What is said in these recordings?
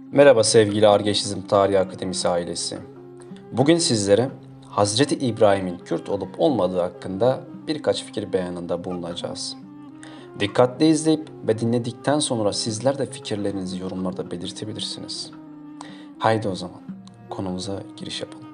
Merhaba sevgili Argeşizm Tarihi Akademisi ailesi. Bugün sizlere Hazreti İbrahim'in Kürt olup olmadığı hakkında birkaç fikir beyanında bulunacağız. Dikkatle izleyip ve dinledikten sonra sizler de fikirlerinizi yorumlarda belirtebilirsiniz. Haydi o zaman konumuza giriş yapalım.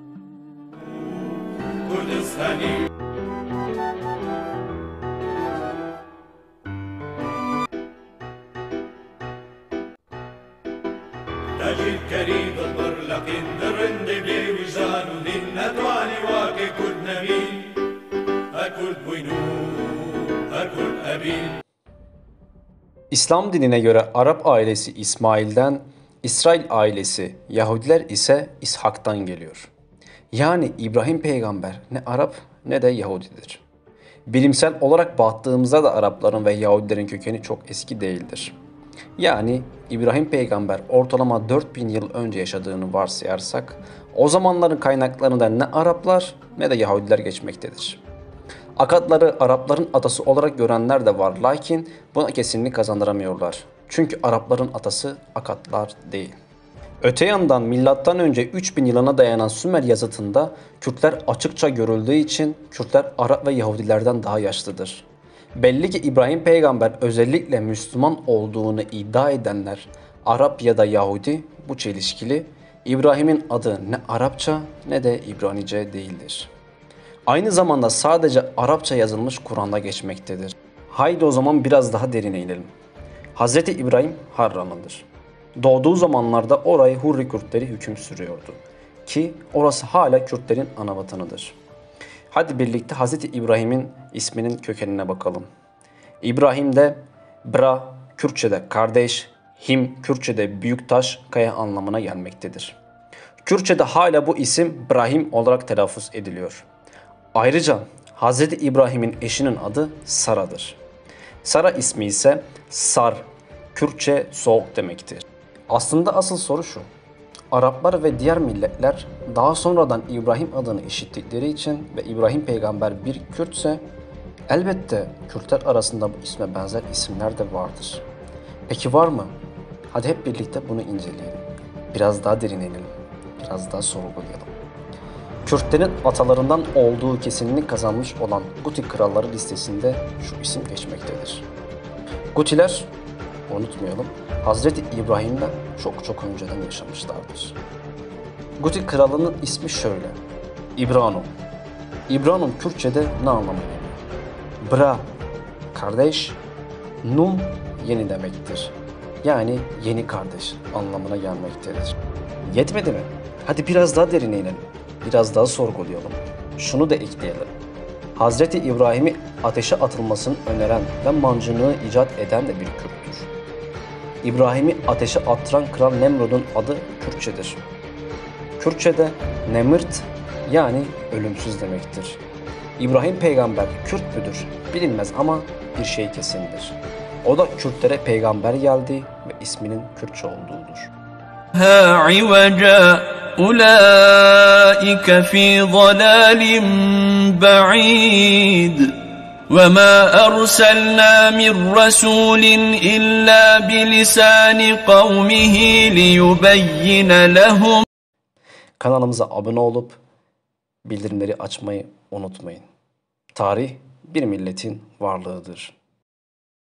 تجد كريم البرلق الرند بوجدان ذنة علي واقع كل نبي أكل بوينو أكل أبي. İslam dinine göre Arap ailesi İsmail'den, İsrail ailesi Yahudiler ise İshak'tan geliyor. Yani İbrahim peygamber ne Arap ne de Yahudidir. Bilimsel olarak baktığımızda da Arapların ve Yahudilerin kökeni çok eski değildir. Yani İbrahim peygamber ortalama 4000 yıl önce yaşadığını varsayarsak o zamanların kaynaklarında ne Araplar ne de Yahudiler geçmektedir. Akatları Arapların atası olarak görenler de var lakin buna kesinlik kazandıramıyorlar. Çünkü Arapların atası Akatlar değil. Öte yandan milattan önce 3000 yılına dayanan Sümer yazıtında Kürtler açıkça görüldüğü için Kürtler Arap ve Yahudilerden daha yaşlıdır. Belli ki İbrahim peygamber özellikle Müslüman olduğunu iddia edenler Arap ya da Yahudi bu çelişkili. İbrahim'in adı ne Arapça ne de İbranice değildir. Aynı zamanda sadece Arapça yazılmış Kur'an'da geçmektedir. Haydi o zaman biraz daha derine inelim. Hz. İbrahim Harran'ındır. Doğduğu zamanlarda orayı Hurri Kürtleri hüküm sürüyordu. Ki orası hala Kürtlerin anavatanıdır. Hadi birlikte Hz. İbrahim'in isminin kökenine bakalım. İbrahim de Bra, Kürtçe'de kardeş, Him, Kürtçe'de büyük taş, kaya anlamına gelmektedir. Kürtçe'de hala bu isim Brahim olarak telaffuz ediliyor. Ayrıca Hz. İbrahim'in eşinin adı Sara'dır. Sara ismi ise Sar, Kürtçe soğuk demektir. Aslında asıl soru şu. Araplar ve diğer milletler daha sonradan İbrahim adını işittikleri için ve İbrahim peygamber bir Kürtse elbette Kürtler arasında bu isme benzer isimler de vardır. Peki var mı? Hadi hep birlikte bunu inceleyelim. Biraz daha derine inelim. Biraz daha sorgulayalım. Kürtlerin atalarından olduğu kesinlik kazanmış olan Guti kralları listesinde şu isim geçmektedir. Gutiler, unutmayalım, Hazreti İbrahim'den çok önceden yaşamışlardır. Guti kralının ismi şöyle: İbrano. İbrano Kürtçe'de ne anlamına geliyor? Bra, kardeş, Num, yeni demektir. Yani yeni kardeş anlamına gelmektedir. Yetmedi mi? Hadi biraz daha derine inelim. Biraz daha sorgulayalım. Şunu da ekleyelim. Hazreti İbrahim'i ateşe atılmasını öneren ve mancınığı icat eden de bir Kürttür. İbrahim'i ateşe attıran kral Nemrud'un adı Kürtçedir. Kürtçe'de Nemrt yani ölümsüz demektir. İbrahim peygamber Kürt müdür bilinmez ama bir şey kesindir. O da Kürtlere peygamber geldi ve isminin Kürtçe olduğudur. Ha ivaca ulaika fi dalalin ba'id ve ma erselna min rasulin illa bilisani kavmihi liyubeyyine lehum. Kanalımıza abone olup bildirimleri açmayı unutmayın. Tarih bir milletin varlığıdır.